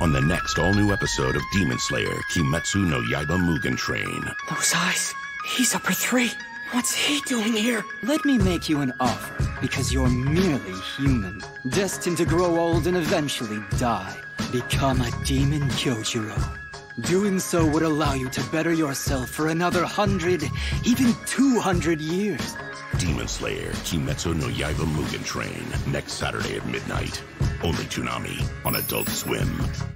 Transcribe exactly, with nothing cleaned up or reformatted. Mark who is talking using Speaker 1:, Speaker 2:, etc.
Speaker 1: on the next all-new episode of Demon Slayer Kimetsu no Yaiba Mugen Train.
Speaker 2: Those eyes. He's upper three. What's he doing here?
Speaker 3: Let me make you an offer, because you're merely human, destined to grow old and eventually die. Become a demon Kyojiro. Doing so would allow you to better yourself for another hundred, even two hundred years.
Speaker 1: Demon Slayer Kimetsu no Yaiba Mugen Train, next Saturday at midnight. Only Toonami on Adult Swim.